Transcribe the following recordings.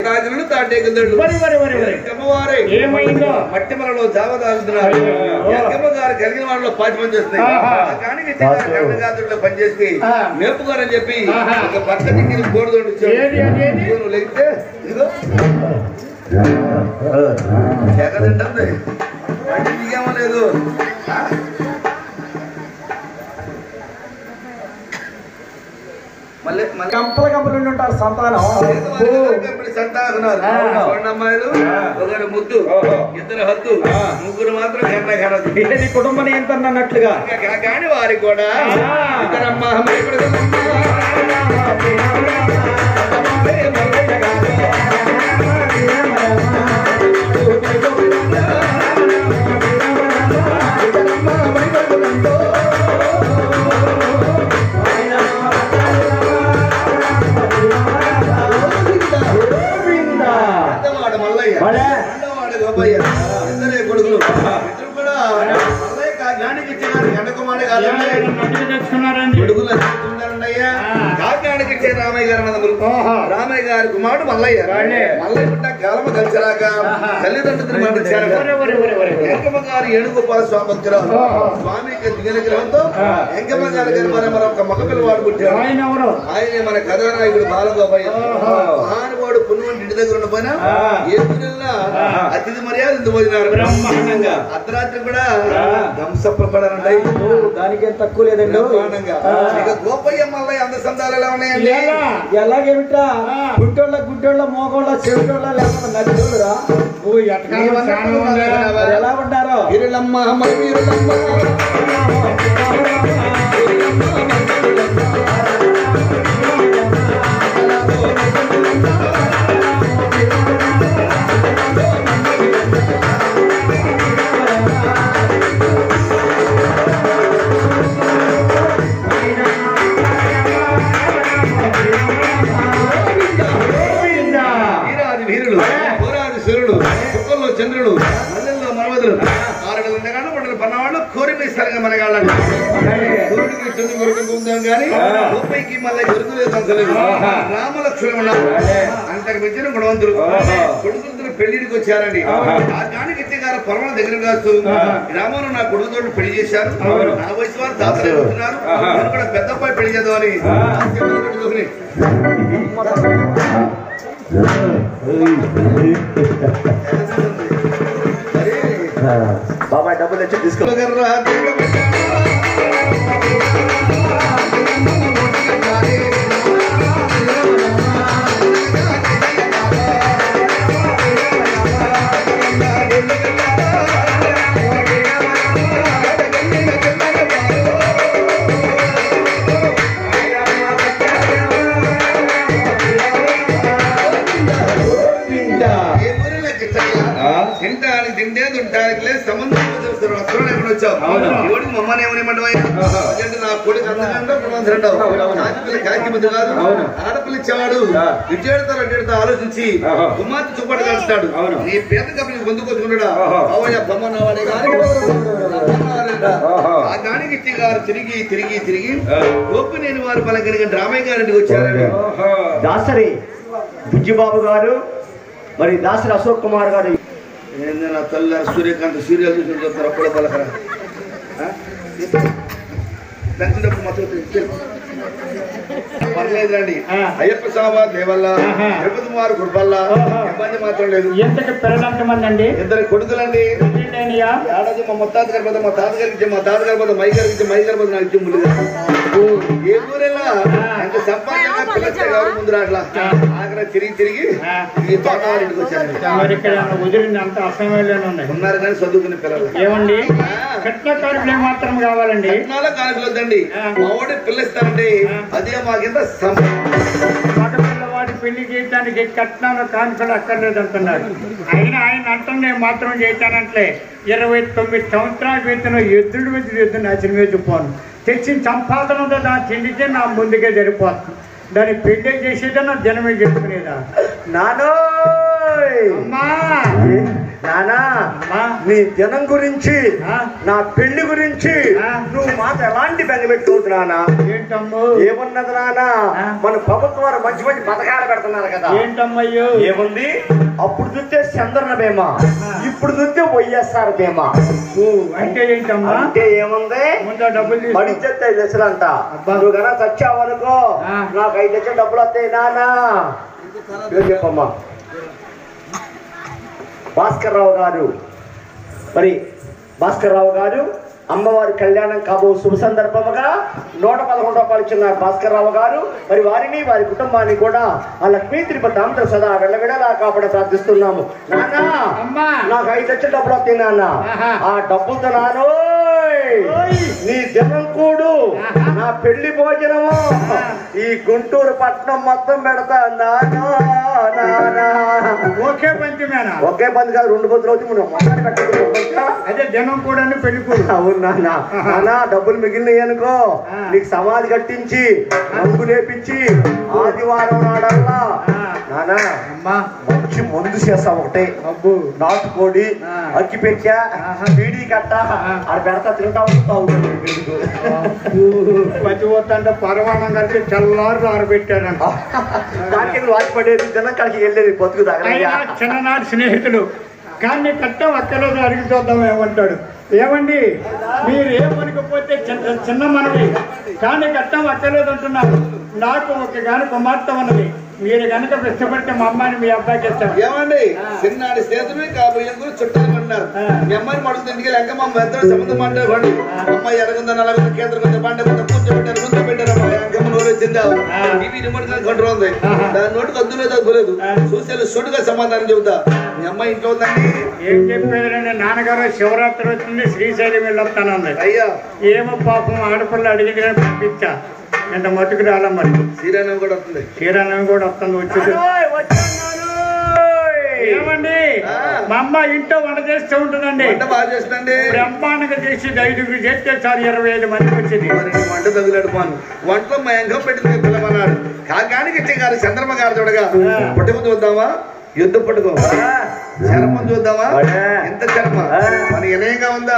రాజులను తాటేకుతాడు అమ్మవారే ఏమైందో మట్టి మనలో జావదాగుతున్నారు గారు కలిగిన వాళ్ళలో 10 మంది వస్తాయి కానీ కర్ణగాత్రుల్లో పనిచేస్తే మేపుగారని చెప్పి ఒక పక్కకి గోడదోడు ఇచ్చాడు లేకపోతే ఇదిగో జగదంటే దిగేమో లేదు కంపల కంపలు ఉంటారు సంతానం అమ్మాయిలు ఒకరు ముద్దు 2 హద్దు 3 మాత్రం ఇది కుటుంబం ఎంత అన్నట్లుగా కానీ వారికి కూడా ఇద్దరమ్మ ఇద్దరే కొడుకులు ఇద్దరు కూడా కాకినాడకి ఇచ్చేవారు ఎండకుమారే కాదండి కొడుకులయ్యా కాకినాడకి ఇచ్చే రామయ్య గారు అన్నదమ్ములు రామయ్య గారి కుమారుడు మల్లయ్య మల్లయ్య పుట్ట కాలమ కలిసిరాక తల్లిదండ్రులు పండించారు ఎంకమ్మ గారు ఏణుగోపాల స్వామి భక్తురాలు స్వామి దిగిన గ్రహంతో ఎంకమ్మ గారి గారు ఒక మగ పిల్లవాడు పుట్టాడు ఆయన మన కథానాయకుడు బాలగోపయ్య మహానుభావుడు పుణ్యవంటి ఇంటి దగ్గర ఉండిపోయినా ఏ అతిథి మర్యాద ఎందుకు పోయినారు బ్రహ్మాండంగా అర్ధరాత్రి కూడా దంసప్రపడనండి దానికి తక్కువ లేదండి ఇక గోపయ్య మల్లయ్య అంద సందాలు ఎలా ఉన్నాయండి ఎలాగేమిట్రా గుడ్డోళ్ళ మోగోళ్ళ చెవిటోళ్ళ లేకపోతే నడిచోళ్ళరా ఎలా ఉంటారో ఇరులమ్మ ఇరులమ్మ చంద్రుడు మల్లెల్లో మరవదులు 6 ఉండగాను పండుగ పన్నవాళ్ళు కోరిపేస్తారుగా మనగాళ్ళని సూర్యుడికి చంద్రుడు కొడుకుందాం కానీ గోపైకి మళ్ళీ దొరుకులేదు అంతలేదు రామలక్ష్మణులు ఉన్నారు అంతకు మించిన గుణవంతులు కొడుకులతో పెళ్లికి వచ్చారండి ఆ కానికి ఇచ్చేగారు పొలం దగ్గర కాస్తూ గ్రామంలో నా కొడుకుతో పెళ్లి చేశారు నా వయసు వారు దాతలు అవుతున్నారు నేను కూడా పెద్ద అబ్బాయి పెళ్లి చేద్దామని బాబాయ్ డబ్బులు తెచ్చి తీసుకో తింటే దుంటానికి లేదు సంబంధం వస్త్రం ఎక్కడ వచ్చావు ఎవరికి మమ్మల్ని ఏమనేమంటావు నా కొడుకు అంతకంటే కాకి ముద్దు కాదు ఆడపిల్ల ఇచ్చేవాడు ఇడ్డేడతా ఆలోచించి కుమార్తె చూపటి కలుస్తాడు నీ పేద కప్పని పొందుకొచ్చుకుంటాడా అవయ్య బొమ్మన్నవాడే కానీ ఆ దానికి ఇచ్చి గారు తిరిగి తిరిగి తిరిగి గోపినేని వారు పలకని రామయ్య గారింటికి వచ్చారండి దాసరి బుజ్జిబాబు గారు మరి దాసరి అశోక్ కుమార్ గారు ఏందన్నా తల్లి సూర్యకాంత్ సీరియల్ చూసి చెప్తారు అప్పుడే పలకరా పెంచినప్పుడు మొత్తం పర్లేదండి అయ్యప్ప సాబా దేవల్ల తిరుపతి వారు గుడ్బల్ల ఇబ్బంది మాత్రం లేదు ఎంతకి పిల్లలంతమంది అండి 2 కొడుకులండి ఏడాది మా ముత్తాత గారి పోతే మా తాతగారికి ఇచ్చే మా తాతగారి పోతే మై గారికి ఇచ్చే మై గారి పోతే నాకు ఇచ్చే ముళ్ళు ఏ ఊరెలా ఎంత సంపాదన పిల్లలు కావాలి ముందు రాట్లా ఆఖరి తిరిగి తిరిగి ఈ తోట వాళ్ళ ఇంటికి వచ్చారు ఉన్నారు కానీ చదువుకునే పిల్లలు ఏమండి కట్న కానుకలు మాత్రం కావాలండి కట్నాల కానుకలు వద్దండి మా వాడి పిల్లస్తారండి అదే మాకింత పిల్లవాడి పెళ్లి చేయడానికి కట్నాల కానుకలు అక్కర్లేదు అంటున్నారు అయినా ఆయన అంటుండే మాత్రం చేశానంటే 29 సంవత్సరాల వేతన ఎద్దుడు మీద ఎద్దు నచ్చిన మీద పోను తెచ్చిన సంపాదన ఉందో దాని తిండితే నా ముందుకే సరిపోతుంది దాన్ని పెళ్లి చేసేదా నా జనమే చేసుకునేదా నానా నీ జనం గురించి ఆ. నా పెళ్లి గురించి ఆ. నువ్వు మాట ఎలాంటి బెంగ పెట్టుకోవద్దు నాన్న. ఏంటమ్మో ఏమున్నది నాన్న, ఆ. మన ప్రభుత్వం వారు మంచి మంచి పథకాలు పెడుతున్నారు కదా. ఏంటమ్మయ్యో ఏముంది, అప్పుడు చూస్తే చంద్రన బీమా, ఇప్పుడు చూస్తే వైఎస్ఆర్ బీమా. ఓ, అంటే ఏంటమ్మా? అంటే ఏముంది, ముందు డబ్బులు తీసుకో. పడిచేస్తే 5 లక్షలు అంట. అబ్బా. నువ్వు కన్నా చచ్చావనుకో ఆ. నాకు 5 లక్షలు డబ్బులు వస్తాయి నాన్న. పేరు చెప్పమ్మా. భాస్కర్ రావు గారు, మరి భాస్కర్ రావు గారు అమ్మవారి కళ్యాణం కాబో శుభ సందర్భముగా 111 రూపాయలు ఇచ్చున్నారు భాస్కర్ రావు గారు. మరి వారిని వారి కుటుంబాన్ని కూడా ఆ లక్ష్మీ తిరుపతి ఆమెతో సదా వెళ్ళవిడలా కాపాడ ప్రార్థిస్తున్నాము. నాన్న అమ్మా. నాకు 5 లక్షల డబ్బులు వస్తాయి నాన్న. ఆహా. ఆ డబ్బులతో నాను ఓయ్. నీ జనం కూడు, ఆహా. నా పెళ్లి భోజనము ఈ గుంటూరు పట్టణం మొత్తం పెడతా నానా. ఓకే పంచమేనా? ఒకే బంద్ కాదు, 2 బందులు అవుతుంది. మనం మొత్తాన్ని కట్టుకుంటా. అదే జనం కూడా పెళ్లి కూడా. అవును నాన్న. నాన్న డబ్బులు మిగిలినాయి అనుకో ఆ. నీకు సమాధి కట్టించి రంగు లేపించి ఆదివారం నాడల్లా నాన్న అమ్మా మంచి మందు చేస్తా. ఒకటే అబ్బు నాటుకోడి, ఆ. అక్కి పెట్టా, ఆహా. బీడీ కట్ట ఆ. అది పెడతా తింటా పచ్చిపోతుంటే పరవాణం కలిసి చల్లారు ఆరబెట్టారంట. దానికి వాచి పడేది జనం కాడికి వెళ్ళేది బతుకు అయినా తగ్గ. చిన్ననాటి స్నేహితులు కానీ కట్టం అక్కర్లేదు అడిగి చూద్దాం ఏమంటాడు. ఏమండి మీరు ఏమనుకపోతే చిన్న మనవి కానీ కట్టం అక్కర్లేదు అంటున్నారు. నాకు ఒక గాని కుమార్తె ఉన్నది. మీరు కనుక ఇష్టపడితే మా అమ్మాయిని మీ అబ్బాయికి ఇస్తాను. ఏమండి చిన్నాడి స్నేహితులు కాబోయే చుట్టాలు అన్నారు. మీ అమ్మాయిని మడుగు ఇంటికి లెక్క మా ఇద్దరు సంబంధం మాట్లాడుకోండి. అమ్మాయి ఎరగుందా నలగుందా కేంద్రం పంట కూర్చోబెట్టారు కూర్చోబెట్టారు ఇవి రిమోట్ కంట్రోల్ ఉంది. దాని నోటికి అద్దులేదు అద్దులేదు చూసేది సుడుగా సమాధానం చెబుతా. మీ అమ్మాయి ఇంట్లో ఉందండి. ఏం చెప్పేదండి, నాన్నగారు శివరాత్రి వచ్చింది శ్రీశైలం వెళ్ళొస్తానంది. అయ్యా ఏమో పాపం ఆడపిల్ల అడిగింది కానీ పంపించా. ఎంత మట్టుకు రాలా మరి. శ్రీరాణం కూడా వస్తుంది. శ్రీరాణం కూడా వస్తుంది వచ్చేది. ఏమండి మా అమ్మ ఇంట్లో వంట చేస్తూ ఉంటుందండి. వంట బాగా చేస్తుందండి. బ్రహ్మాండంగా చేసి 5 చేస్తే సార్ 25 మందికి వచ్చింది. వంట తగులాడు పాను వంటలో మా ఎంగం పెట్టింది పిల్లమన్నాడు. కాకానికి ఇచ్చే గారు చంద్రమ్మ గారు చూడగా పట్టుకుని చూద్దామా, యుద్ధ పట్టుకో చర్మం చూద్దామా, ఎంత చర్మ మన వినయంగా ఉందా.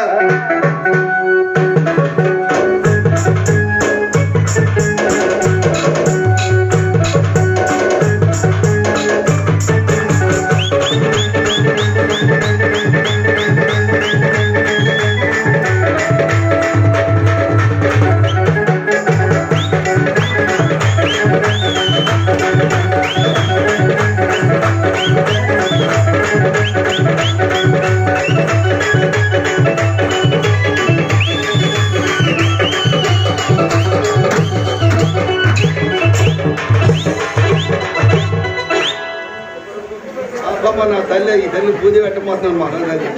నా తల్లి ఈ తల్లి పూజ పెట్టబోతున్నాను మా అన్నగారికి.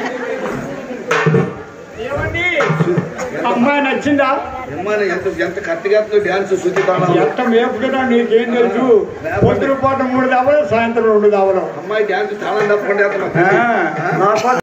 ఏమండి అమ్మాయి నచ్చిందా? అమ్మాయి ఎంత కరెక్ట్గా డ్యాన్స్ శుద్ధి ఎంత మేపుకున్నా నీకేం తెలుసు. పొద్దున పూట 3 దావలు సాయంత్రం 2 దావలు. అమ్మాయి డ్యాన్స్ చాలా తప్పకుండా